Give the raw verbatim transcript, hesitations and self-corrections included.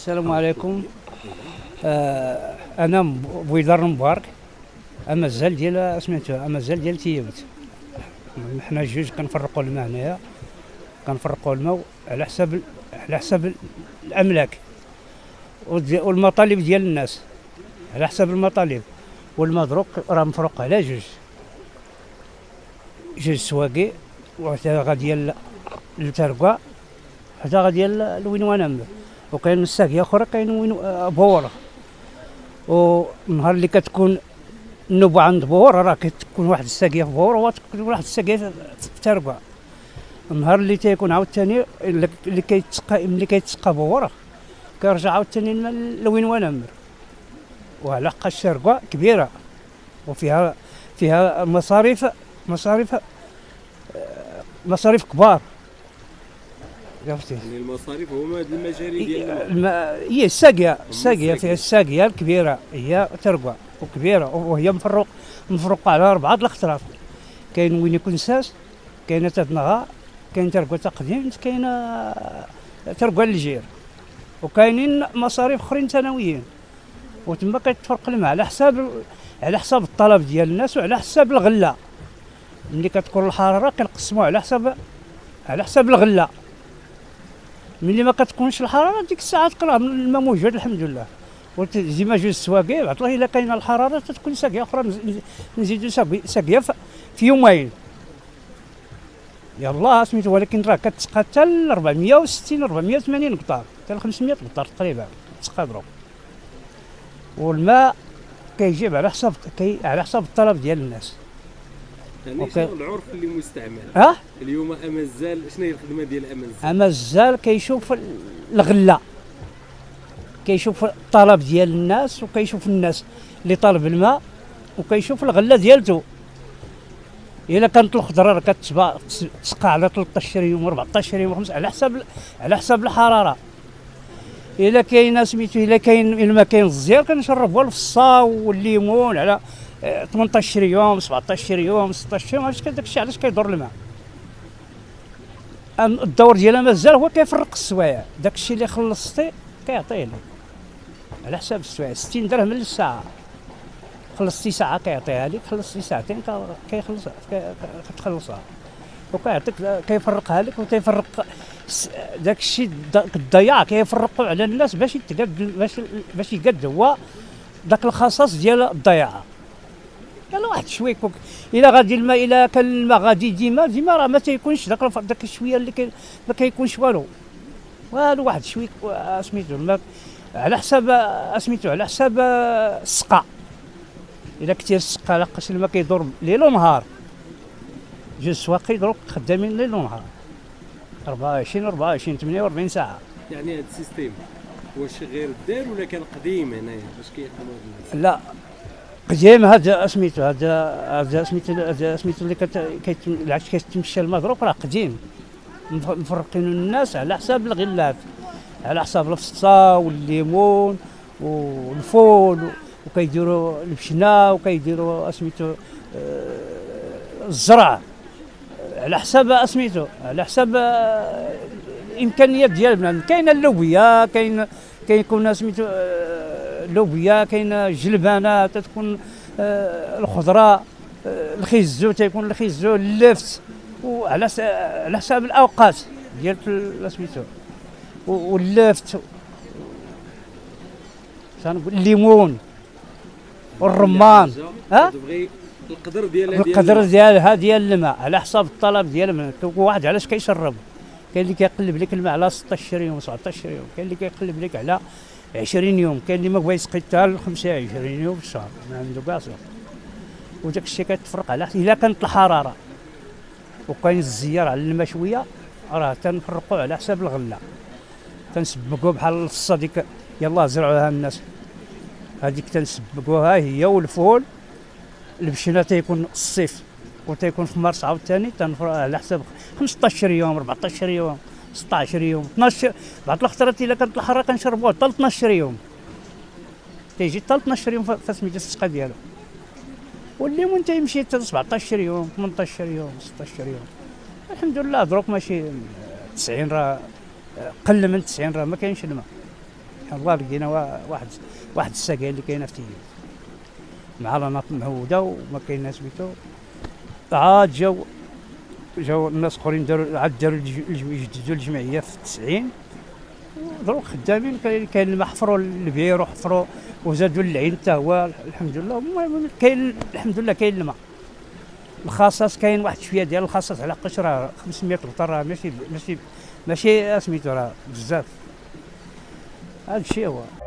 السلام عليكم. آه انا بويدار مبارك، امازال ديال سميتو امازال ديال تيبت. حنا جوج كنفرقوا الماء هنايا، كنفرقوا الماء على حساب على حساب الاملاك والمطالب ديال الناس، على حساب المطالب. والماء دروك راه مفروق على جوج جوج سواقي، وحده غادي للترقا، حدا غادي لوين وانا، وكاين الساقيه اخرى كاين وين بوره. والنهار اللي كتكون النوبه عند بوره راه كتكون واحد الساقيه في بوره وتكون واحد الساقيه في ترقا. النهار اللي تيكون عاوتاني اللي كيتسقى ملي كيتسقى بوره كيرجع عاوتاني الماء لوين وانا. وعلى حق الشرقه كبيره وفيها فيها مصاريف مصاريف مصاريف كبار. عرفتي يعني المصاريف هما هاد المجاري ديال الماء. هي الساقيه الساقيه فيها الساقيه الكبيره هي ترقى وكبيره، وهي مفروق مفروقه على اربعه الاخطراف. كاين وين يكون ساس، كاينه تدنغا، كاين ترقى تقديم، كاينه ترقى الجير، وكاينين مصاريف اخرين ثانويين. وتما كيتفرق الماء على حساب على حساب الطلب ديال الناس وعلى حساب الغله. ملي كتكون الحراره كنقسموها على حساب على حساب الغله. ملي ما كتكونش الحراره ديك الساعه تقرا الماء موجود الحمد لله. ديما جوج سواقي عطله الا كاينه الحراره تتكون ساقيه اخرى، نزيدوا ساقيه في يومين يلاه سميتو. ولكن راه كتسقى حتى ل أربعمية وستين أربعمية وثمانين قطار، حتى ل خمسمية قطار تقريبا كتسقى دروك. والماء كيجيب على حساب كي على حساب الطلب ديال الناس. يعني شنو العرف اللي مستعمل؟ اه اليوم امازال شنو هي الخدمه ديال امازال؟ امازال كيشوف الغله، كيشوف الطلب ديال الناس، وكيشوف الناس اللي طالب الماء، وكيشوف الغله ديالته. الا كانت الخضره راه كتسقى على ثلاثطاش يوم أربعطاش يوم خمسة على حساب على حساب الحراره. الا كاين سميتو الا كاين الماء كاين الزير كنشربوه الفصا والليمون على ثمنطاش يوم سبعطاش يوم ستطاش يوم. علاش داك الشيء علاش كيضر الماء؟ الدور ديالها مازال هو كيفرق السوايع. داك الشيء اللي خلصتي كيعطيه لك على حساب السوايع، ستين درهم للساعه. خلصتي ساعه كيعطيها لك، خلصتي ساعتين كيخلص كتخلصها، وكيعطيك كيفرقها لك وتيفرق داك الشيء. الضياع كيفرقوا على الناس باش يتقاد باش باش يقاد هو داك الخصاص ديال الضياع. يلا واحد شويه كوك الا غادي الماء الا كان الماء غادي ديما ديما راه ما تيكونش داك داك الشويه اللي كي ما كيكونش والو والو. واحد شويه سميتو الماء على حساب سميتو على حساب السقا. الا كثير السقا لاقاش الماء كيدور ليل ونهار. جوج سواقي دروك خدامين ليل ونهار أربعة وعشرين أربعة وعشرين ثمانية وأربعين ساعه. يعني هذا السيستيم واش غير دار ولا كان قديم هنايا باش كيخدموا هاد الناس؟ لا قديم. هذا سميتو هذا هذا سميتو هذا سميتو اللي كت كيتمشى الماء دروك راه قديم. مفرقين الناس على حساب الغلات، على حساب الفصا والليمون والفول، وكيديروا البشنه وكيديروا سميتو الزرع على حساب سميتو على حساب الامكانيات ديال البنادم. كاينه اللوبيه، كاين كيكون سميتو اللوبيه، كاينه الجلبانه تتكون الخضره، الخيزو تيكون الخيزو اللفت، وعلى على حساب الاوقات ديال سميتو واللفت شنقول الليمون والرمان. ها القدر ديالها القدر ديالها ديال الماء على حساب الطلب ديال الماء. واحد علاش كيشرب، كاين اللي كيقلب لك الماء على ستطاش يوم سبعطاش يوم، كاين اللي كيقلب لك على عشرين يوم، كاين اللي ما بغا يسقي حتى ل خمسة وعشرين يوم في الشهر ما عنده كاع صوت. وداك الشيء كيتفرق على الا كانت الحراره وكاين الزيار على الماء شويه راه تنفرقوا على حساب الغله. تنسبقوا بحال الفصه ديك يلاه زرعوها الناس، هذيك تنسبقوها هي والفول. البشنه تيكون الصيف وتيكون في مارس عاوتاني تنفرق على حساب خمسطاش يوم أربعطاش يوم ستطاش يوم اثناش. بعض الخطرات الا كانت الحراره كنشربوها حتى اثناش يوم، تيجي حتى اثناش يوم في سميتو السقا ديالو. والليمون تيمشي حتى سبعطاش يوم ثمنطاش يوم ستطاش يوم. الحمد لله دروك ماشي تسعين راه قل من تسعين راه ما كاينش الماء. الله لقينا واحد واحد الساقيه اللي كاينه في تيز مع لناط مهوده وما كاين سميتو. عاد جاو جاو الناس اخرين داروا عاد داروا يجددوا الجمعيه في التسعين، دروك خدامين كاين اللي حفروا البير وحفروا وزادوا العين حتى هو الحمد لله. المهم كاين الحمد لله كاين الماء. الخاصات كاين واحد شويه ديال الخاصات على قشره خمسمية لتر، راه ماشي ماشي ماشي سميتو راه بزاف. هذا الشيء هو.